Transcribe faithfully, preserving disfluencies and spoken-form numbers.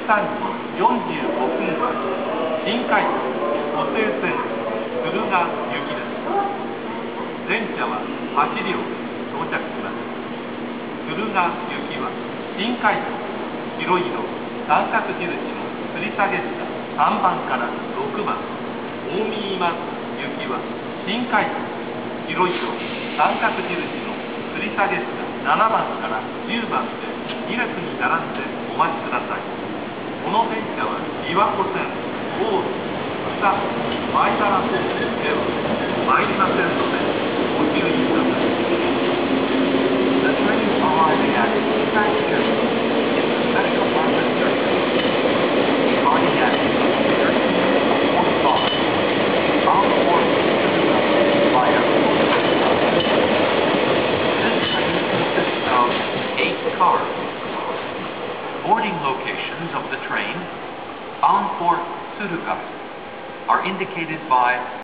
さんじよんじゅうごふん発、新快速湖西線敦賀行きです。全車ははちりょう到着します。敦賀行きは新快速白い色三角印の吊り下げ下さんばんからろくばん、近江今津行きは新快速白い色三角印の吊り下げ下ななばんからじゅうばんでに列に並んでお待ちください。この電車は琵琶湖線、大津、北、前原方面では参りませんのでご注意ください。The train arriving at Sanctuary is a special purpose service starting at thirteen forty-five, bound for via This train consists of eight cars. Boarding locations of the train bound for Tsuruga are indicated by